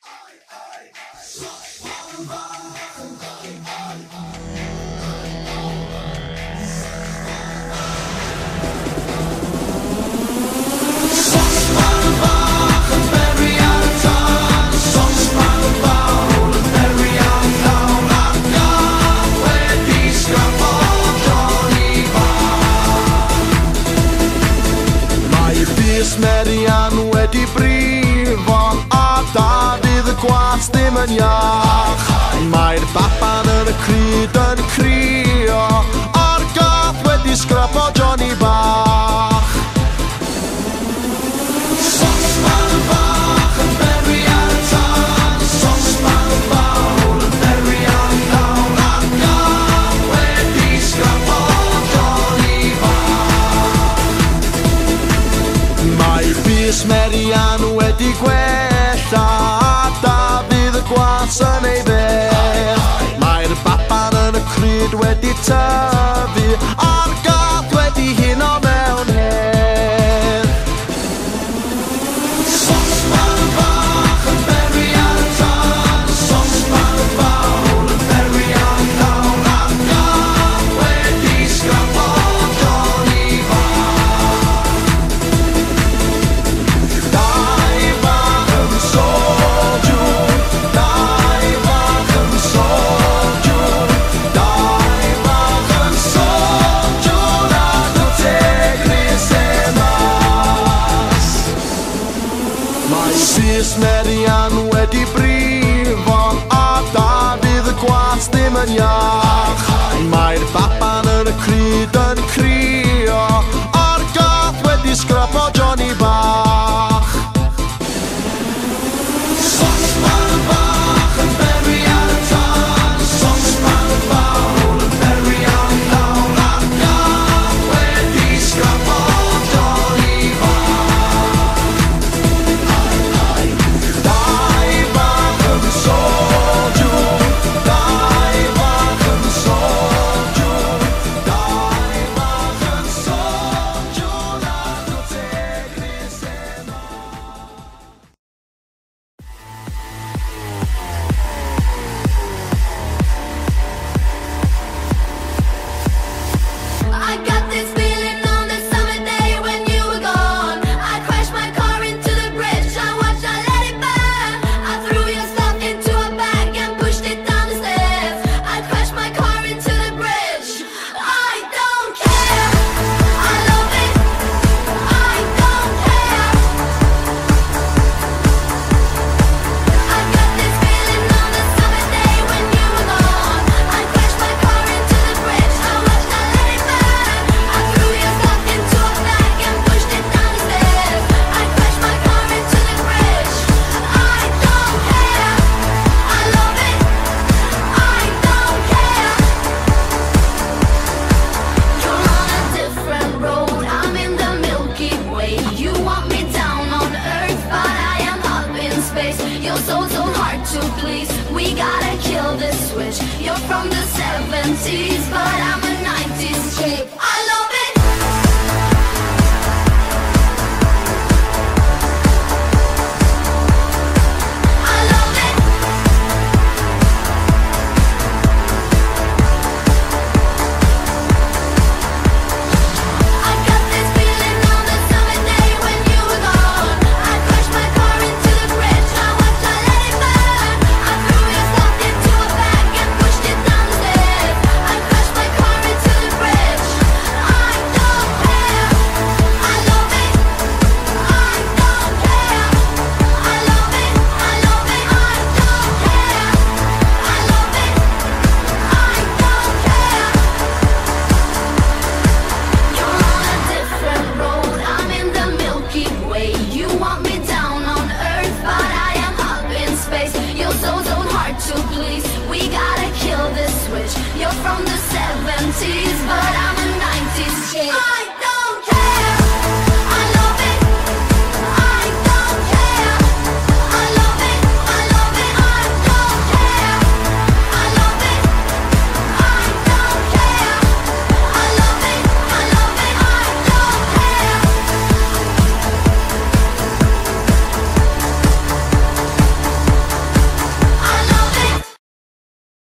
Merian wedi brifo a Dafydd y gwas ddim yn iach. Mae'r baban yn y cryd yn crio a'r gath wedi sgrapo Johnny bach. Sosban bach yn beri ar y tân, sosban fawr yn beri ar llawn a'r gath wedi sgrapo Johnny bach. Mae bys Merian wedi gwella a Dafydd y gwas yn ei beth. Mae'r baban yn y cryd wedi tyfu a'r gath wedi huno mewn hedd. Sosban bach yn beri ar y tân, sosban fawr yn beri ar llawn a'r gath wedi sgrapo Johnny bach. Dau fach yn soldwr, dau fach yn soldwr, dau fach yn soldwr ac o tegris e mas. Mae bys Merian wedi brifo a Dafydd y gwas ddim yn iach. Mae'r baban yn y cryd yn crio a'r gath wedi sgrapo Johnny bach. Sosban bach yn beri ar y tân, sosban fawr yn beri ar llawn a'r gath wedi sgrapo Johnny bach. Dau fach yn soldwr, dau fach yn soldwr, dau fach yn soldwr ac o tegris e mas. I got this feeling on the summer day when you were gone. I crashed my car into the bridge. I watched, I let it burn. I threw your stuff into a bag and pushed it down the stairs. I crashed my car into the bridge. I don't care. I love it. I don't care. I got this feeling on the summer day when you were gone. I crashed my car into the bridge. I watched, I let it burn. I threw your stuff into a bag and pushed it down the stairs. I crashed my car into the bridge. I don't care. I love it. I don't care. You're on a different road. I'm in the Milky Way. You want me down on Earth, but I am up in space. You're so hard to please. We gotta kill this switch. You're from the 70s, but I'm a 90s chick.